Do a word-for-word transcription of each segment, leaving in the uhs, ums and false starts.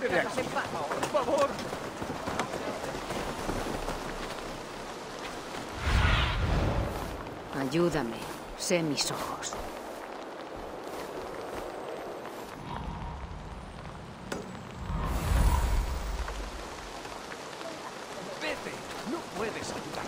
¡Vete de aquí! ¡Por favor! Ayúdame. Sé mis ojos. ¡Vete! ¡No puedes ayudar!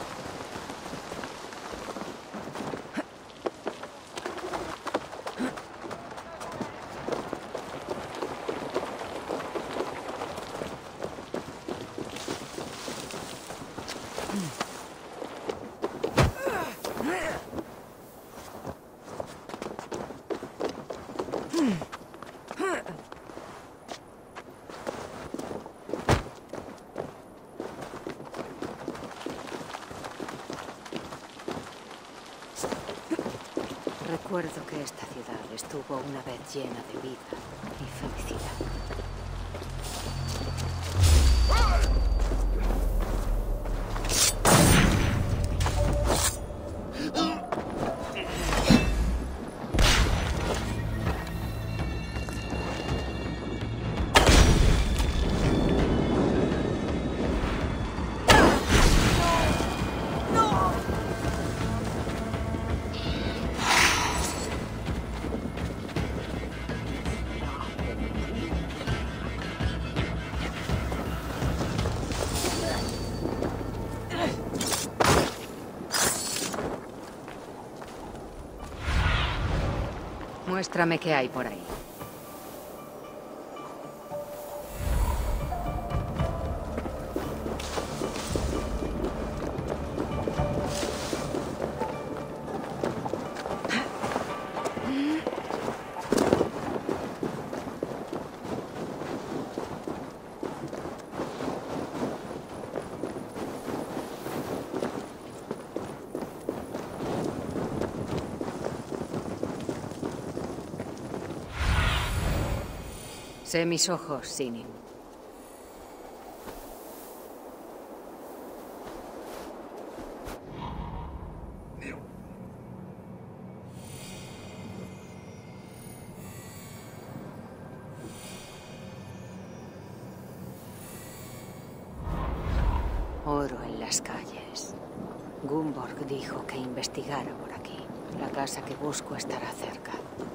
Recuerdo que esta ciudad estuvo una vez llena de vida y felicidad. Muéstrame qué hay por ahí. Sé mis ojos, Sinin. Oro en las calles. Gunborg dijo que investigara por aquí. La casa que busco estará cerca.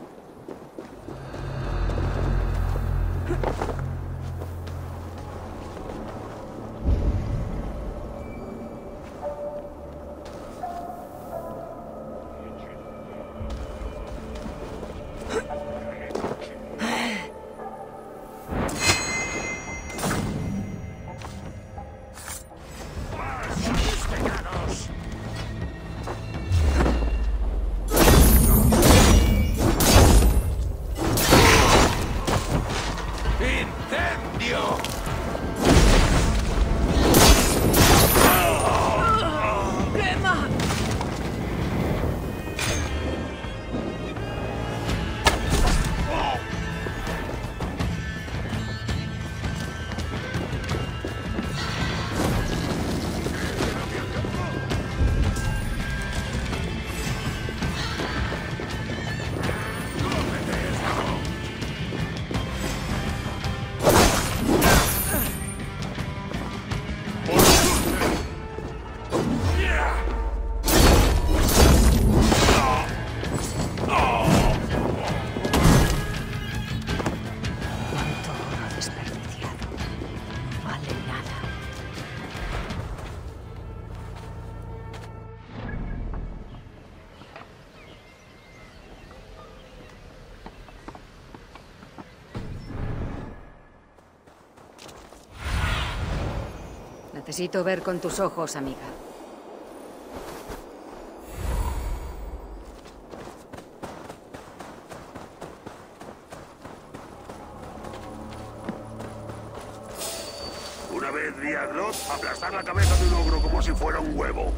Necesito ver con tus ojos, amiga. Una vez vi a Groth aplastar la cabeza de un ogro como si fuera un huevo.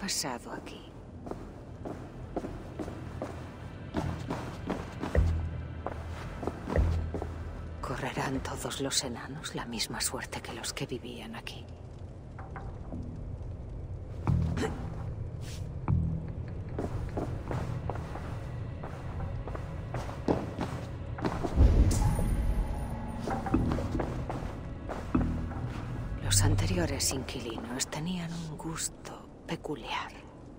pasado aquí? ¿Correrán todos los enanos la misma suerte que los que vivían aquí? Los anteriores inquilinos tenían un gusto peculiar.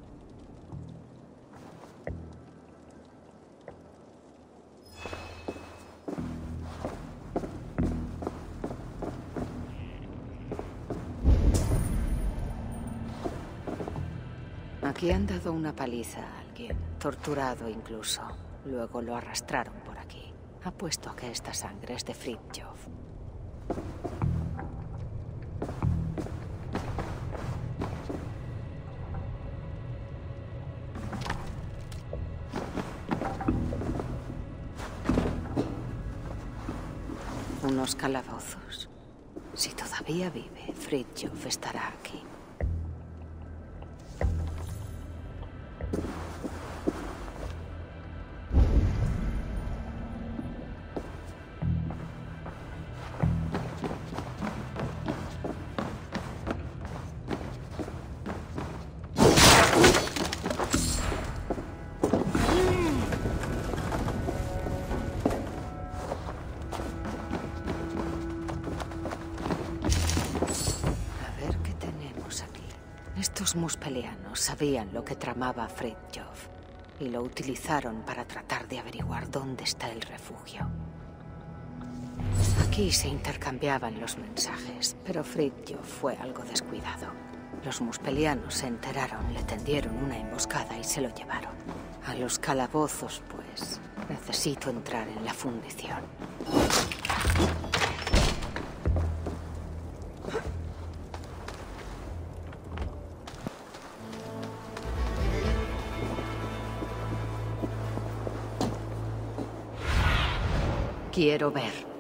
Aquí han dado una paliza a alguien, torturado incluso. Luego lo arrastraron por aquí. Apuesto a que esta sangre es de Fridtjof. Unos calabozos. Si todavía vive, Fridtjof estará aquí. Estos muspelianos sabían lo que tramaba Fridtjof y lo utilizaron para tratar de averiguar dónde está el refugio. Aquí se intercambiaban los mensajes, pero Fridtjof fue algo descuidado. Los muspelianos se enteraron, le tendieron una emboscada y se lo llevaron. A los calabozos, pues, necesito entrar en la fundición. Quiero ver.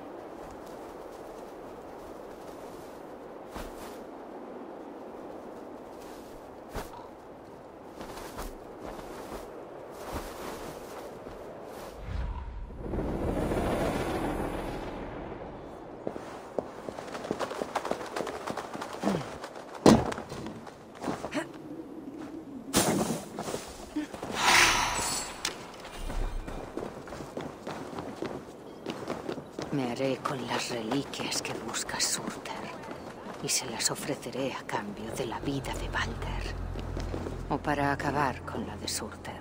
Me haré con las reliquias que busca Surtr y se las ofreceré a cambio de la vida de Balder o para acabar con la de Surtr.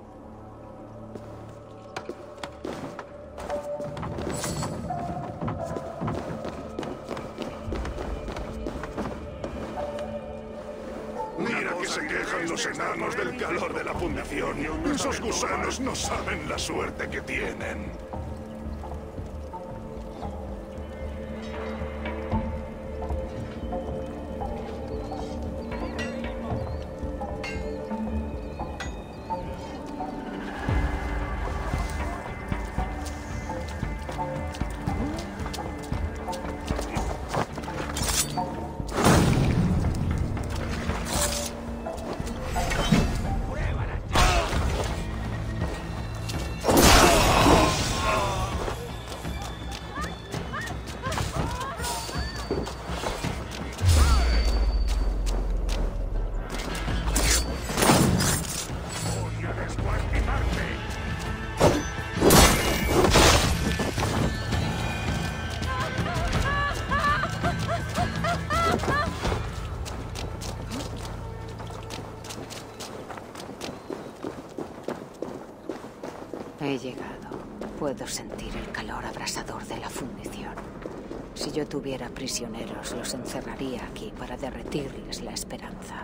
Mira que se quejan los enanos del calor de la fundición. Esos gusanos no saben la suerte que tienen. He llegado. Puedo sentir el calor abrasador de la fundición. Si yo tuviera prisioneros, los encerraría aquí para derretirles la esperanza.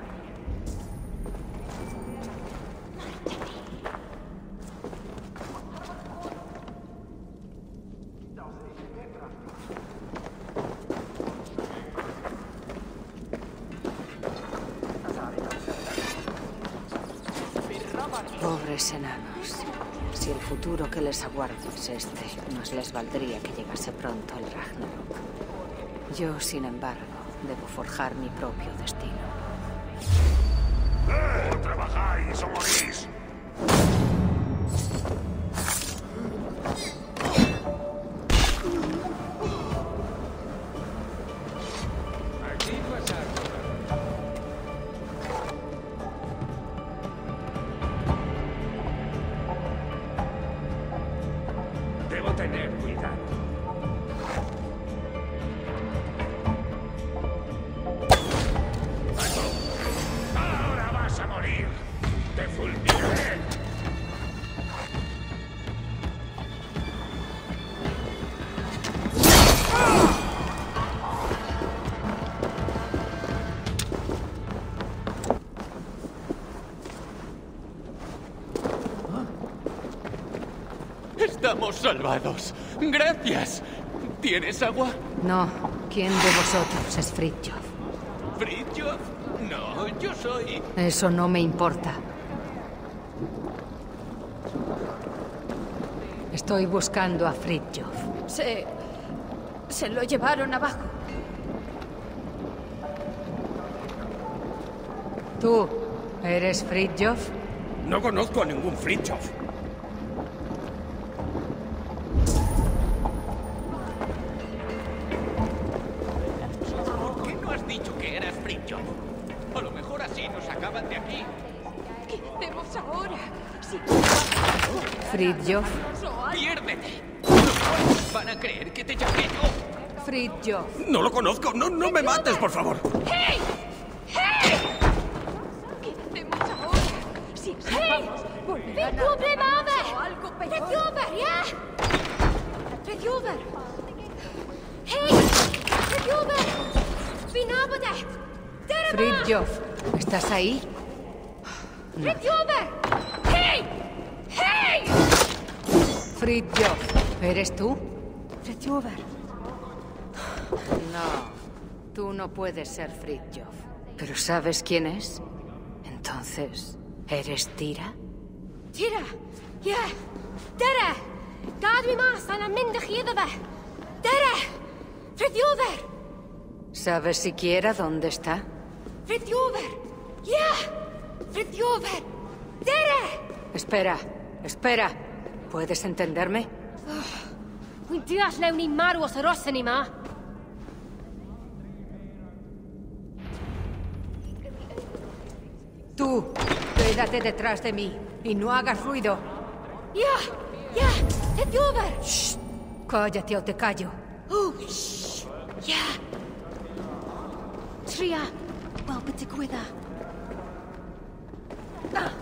Pobres enanos. Si el futuro que les aguarda es este, más les valdría que llegase pronto el Ragnarok. Yo, sin embargo, debo forjar mi propio destino. ¡Eh! Estamos salvados. Gracias. ¿Tienes agua? No. ¿Quién de vosotros es Fridtjof? ¿Fridtjof? No, yo soy... Eso no me importa. Estoy buscando a Fridtjof. Se... se lo llevaron abajo. ¿Tú eres Fridtjof? No conozco a ningún Fridtjof. ¿Por qué no has dicho que eras Fridtjof? A lo mejor así nos sacaban de aquí. ¿Qué hacemos ahora? Si... Fridtjof. ¡Piérdete! Los van a creer que te llamé yo. Fridtjof. No lo conozco. No, no me mates, por favor. ¡Hey! ¡Hey! ¿Qué hacemos ahora? Si escapamos, volverán a... o algo peor. Fridtjof, ¿ya? Fridtjof. ¡Hey! Fridtjof. ¡Vinabode! Fridtjof, ¿estás ahí? ¡Fridtjof! ¡Hey! ¡Hey! Fridtjof, ¿eres tú? Fridtjof. No, tú no puedes ser Fridtjof. ¿Pero sabes quién es? Entonces, ¿eres Tira? Tira! Ja! Tira! Gadwi mas aan een minder giedebe! Tira! Fridtjof! ¿Sabes siquiera dónde está? Fridtjof! Ja! Fridtjof! Tira! Espera, espera. ¿Puedes entenderme? Moet dias nou nie maru os rosse nie, ma. Tú, quédate detrás de mí y no hagas ruido. Ja! Ja! Fridtjof! Shh, cállate o te callo. Oh, shh! Ja! Tria! Wel byd digwydda. Ah!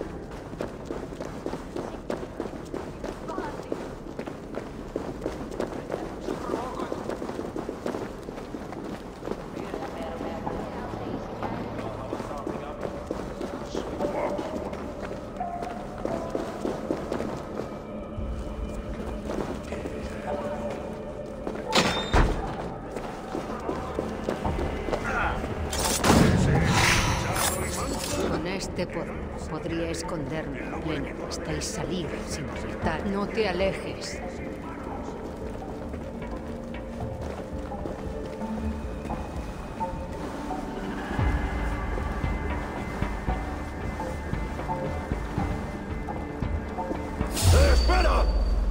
Con este poder podría esconderme en plena vista y salir sin gritar. No te alejes. ¡Espera!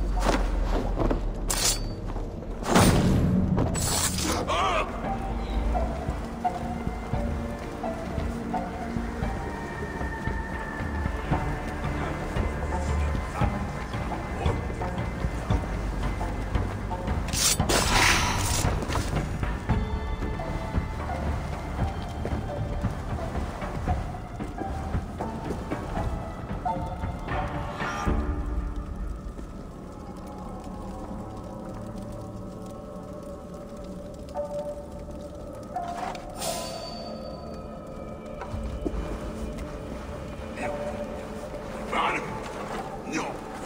No.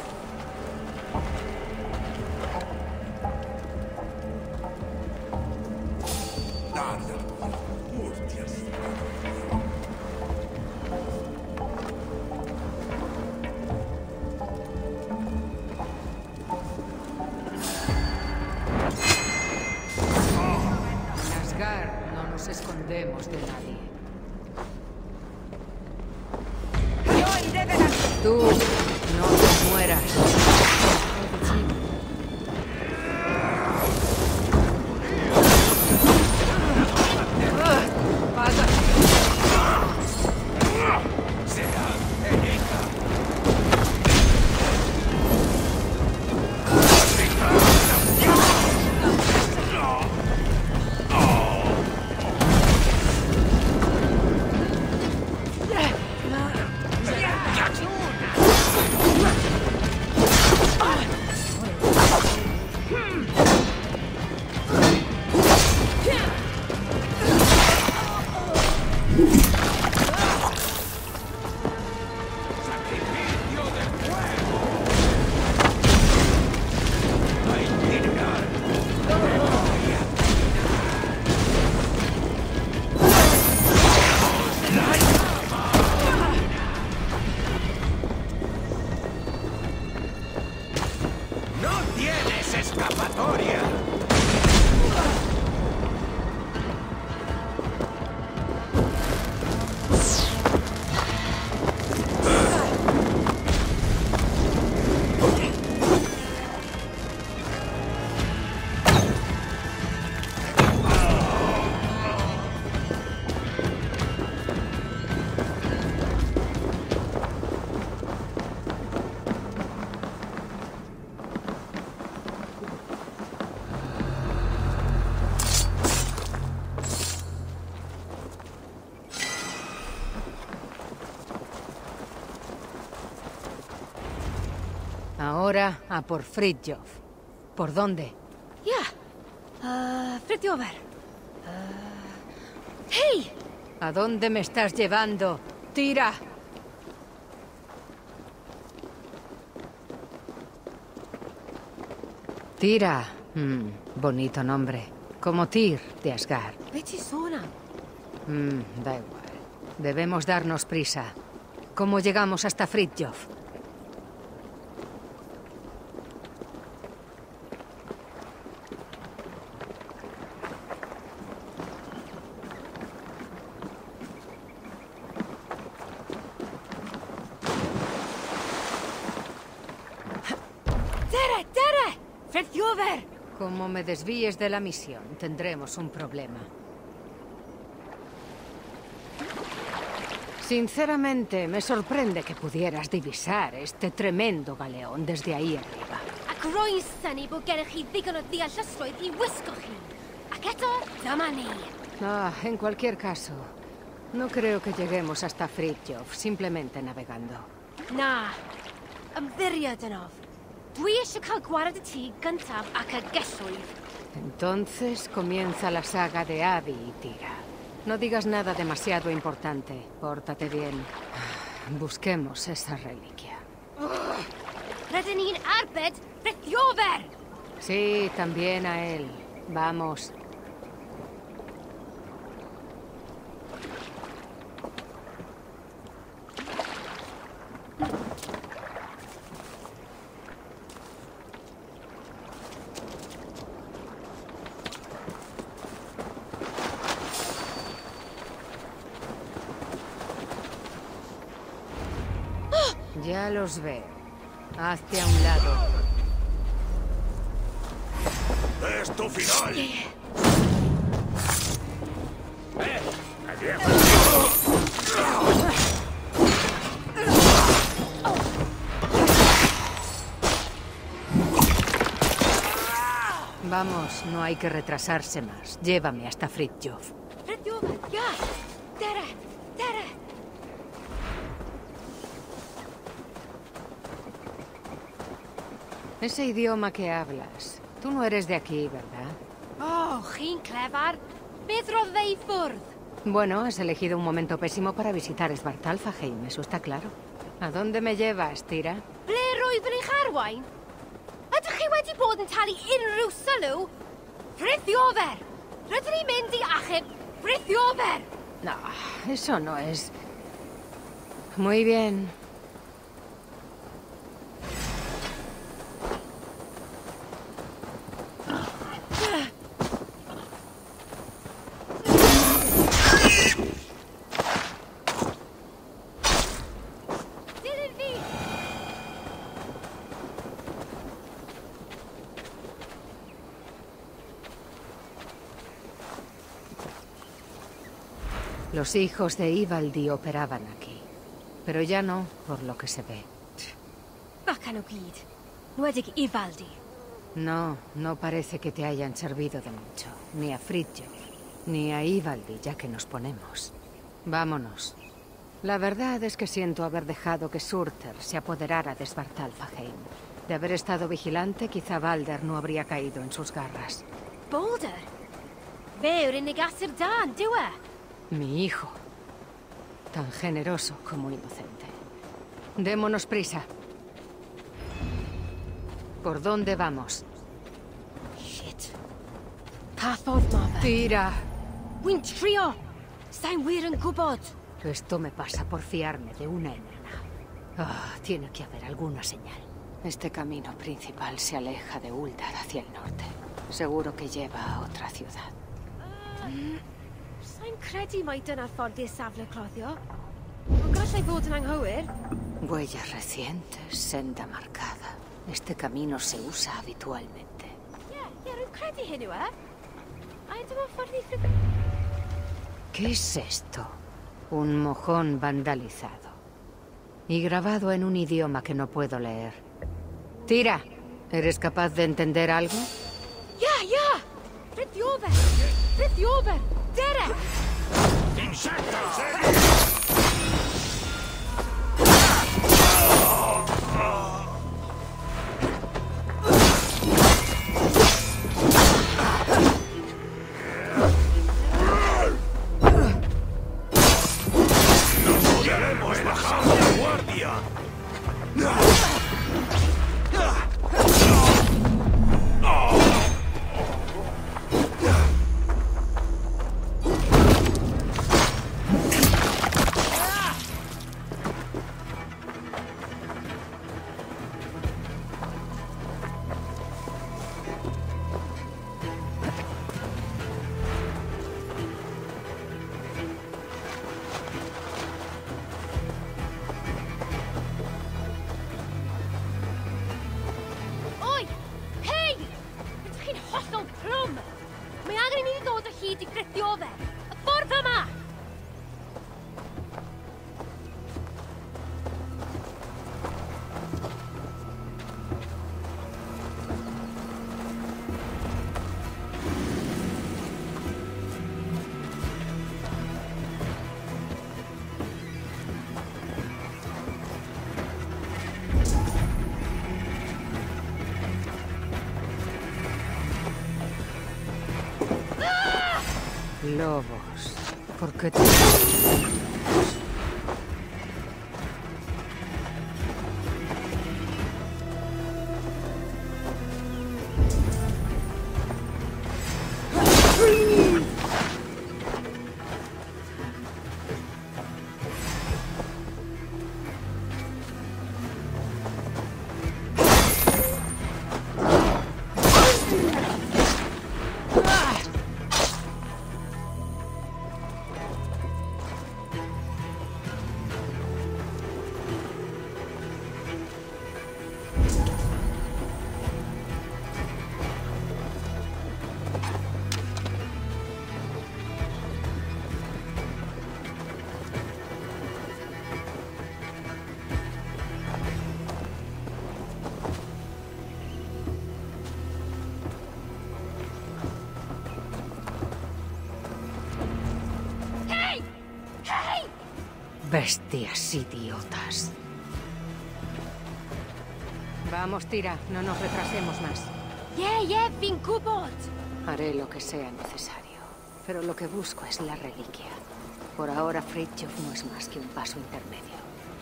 Nada. Hostias. En Asgard no nos escondemos de nadie. Yo iré delante. Tú, no te mueras. Ahora a por Fridtjof. ¿Por dónde? Ja. Uh, Fritjover. Uh... ¡Hey! ¿A dónde me estás llevando? ¡Tira! Tira. Mm, bonito nombre. Como Tyr de Asgard. Vete sola. Mm, da igual. Debemos darnos prisa. ¿Cómo llegamos hasta Fridtjof? Tere, Tere! Fritjover! Como me desvíes de la misión, tendremos un problema. Sinceramente, me sorprende que pudieras divisar este tremendo galeón desde ahí arriba. Ac roi'n syni bod gennych chi ddigon o ddeallusrwydd i wisgo chi. Ac eto, dyma ni. Ah, en cualquier caso, no creo que lleguemos hasta Fridtjof simplemente navegando. Na, ymddiried yn of. Dwi eisiau cael gwared y tŷ gyntaf ac y gellwydd. Entonces comienza la saga de Abi y Tira. No digas nada demasiado importante. Pórtate bien. Busquemos esa reliquia. Rydyn ni'n arbed Fritjover! Sí, también a él. Vamos. Ya los veo. Hazte a un lado. ¡Es tu final! Vamos, no hay que retrasarse más. Llévame hasta Fridtjof. Fritjover, ja! Tere, Tere! Ese idioma que hablas, tú no eres de aquí, ¿verdad? Oh, chi'n clefar. Beth roedd fe i ffwrdd? Bueno, has elegido un momento pésimo para visitar Svartalfheim, eso está claro. ¿A dónde me llevas, Tira? Ble roeddwn eich arwain? Ydych chi wedi bod yn talu unrhyw sylw? Fritjover! Rydyn ni'n mynd i achub Fritjover! No, eso no es... Muy bien. Dilyn fi! Los hijos de Ivaldi operaban aquí. Pero ya no, por lo que se ve. Bacan o gyd. Nwedig Ivaldi. No, no parece que te hayan servido de mucho. Ni a Fridtjof, ni a Ivaldi, ya que nos ponemos. Vámonos. La verdad es que siento haber dejado que Surtr se apoderara de Svartalfheim. De haber estado vigilante, quizá Balder no habría caído en sus garras. Boulder? Fe yw'r unig asir da, yn dyw e? Mi hijo. Tan generoso como inocente. Démonos prisa. ¿Por dónde vamos? Shit. Pa ffordd ma fe? ¡Tira! Wy'n trio! Sa'n wir yn gwybod. Esto me pasa por fiarme de una enana. Ah, tiene que haber alguna señal. Este camino principal se aleja de Uldar hacia el norte. Seguro que lleva a otra ciudad. Uh, Sa'n credu mai dyna'r ffordd i'r safle cloddio. Ond gallai fod yn anghywir. Huellas recientes, senda marcada. Este camino se usa habitualmente. Ie, ie, rwy'n credu hyn yw e. A dyma ffordd i ffryd... ¿Qué es esto? Un mojón vandalizado. Y grabado en un idioma que no puedo leer. Tira, ¿eres capaz de entender algo? Ia, ia! Fritjover! Fritjover! Dere! Lobos. ¿Por qué te... Bestias idiotas. Vamos, Tira, no nos retrasemos más. Yeah, yeah, fi'n gwybod. Haré lo que sea necesario, pero lo que busco es la reliquia. Por ahora, Fridtjof no es más que un paso intermedio.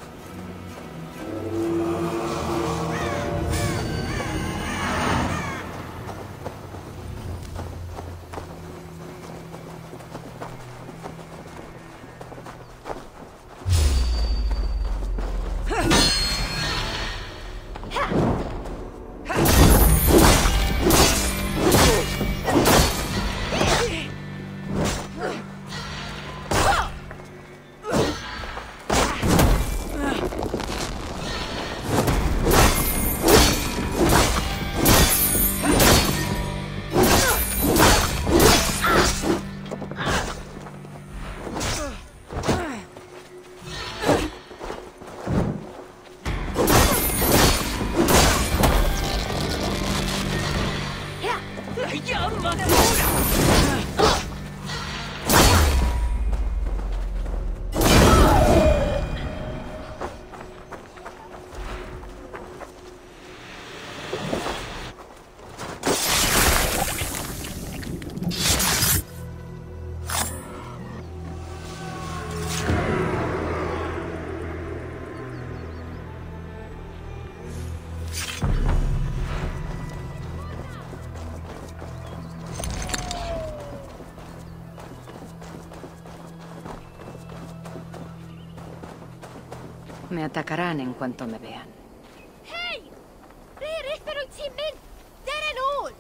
Me atacarán en cuanto me vean. Hey! Ble arall fe rwyt ti'n mynd? Der yn ôl!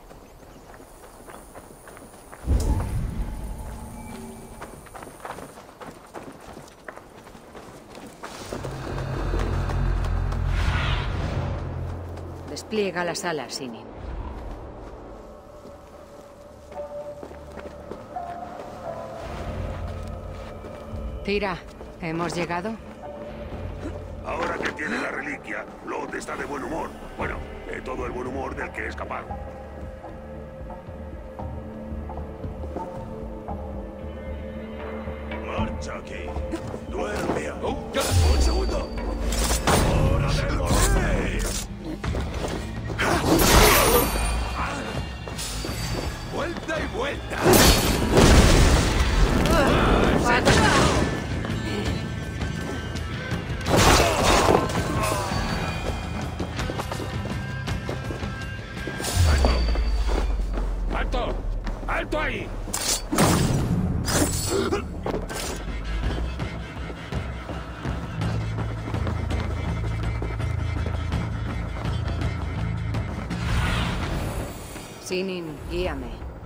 Despliega las alas, Sinin. Tira, ¿hemos llegado? Ahora que tiene la reliquia, Lot está de buen humor. Bueno, de todo el buen humor del que es capaz. Marcha aquí. Duerme. Oh, ya. Un segundo. ¡Hora de dormir! Vuelta y vuelta. ¡Alto! ¡Alto ahí! Sinin, guíame.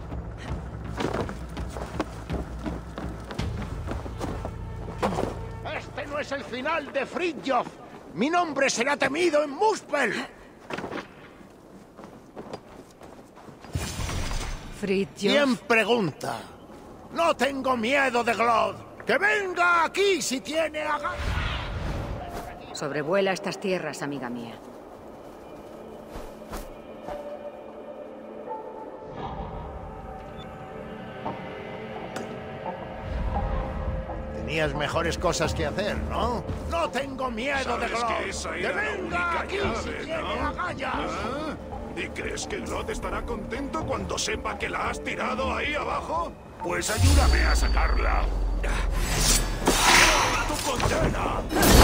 Este no es el final de Fridtjof. Mi nombre será temido en Muspel. Fridtjof. ¿Quién pregunta? No tengo miedo de Glod. ¡Que venga aquí si tiene a gana! Sobrevuela estas tierras, amiga mía. Tenías mejores cosas que hacer, ¿no? No tengo miedo de ¿Sabes Glod. que esa ¡Que era la venga única aquí llave, si tiene ¿no? agallas! ¿Ah? ¿Y crees que Glod estará contento cuando sepa que la has tirado ahí abajo? Pues ayúdame a sacarla. ¡Tu condena!